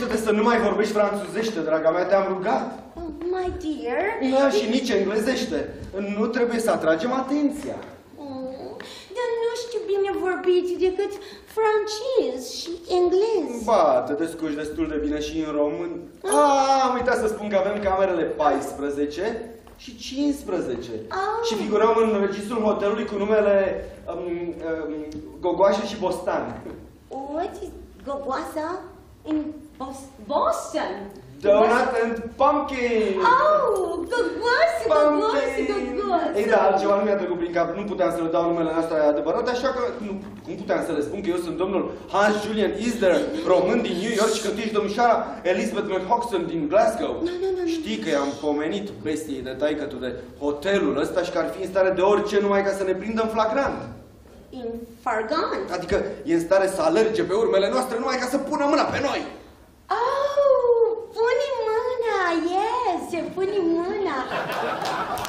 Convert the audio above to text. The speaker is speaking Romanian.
Gândește-te să nu mai vorbești franțuzește, draga mea, te-am rugat. Oh, my dear. Da, și nici englezește. Nu trebuie să atragem atenția. Dar nu știu bine vorbit decât francez și englez. Ba, te descurci destul de bine și în român. Am uitat să spun că avem camerele 14 și 15. Și figurăm în registrul hotelului cu numele Gogoașă și Bostan. What is Gogoasa in Boston? Donut and pumpkin! Oh, Gogoasă, Gogoasă, Gogoasă! Ei, da, altceva nu mi-a trecut prin cap. Nu puteam să le dau numele ăsta adevărat, așa că cum puteam să le spun că eu sunt domnul Hans Julian Isder, român din New York, și că tu ești domnișoara Elizabeth McHoxton din Glasgow. Știi că i-am pomenit bestiei de taică-tu de hotelul ăsta și că ar fi în stare de orice numai ca să ne prindă în flagrant. In Fargan? Adică e în stare să alerge pe urmele noastre numai ca să pună mâna pe noi. Oh, pune mâna, yes, pune mâna.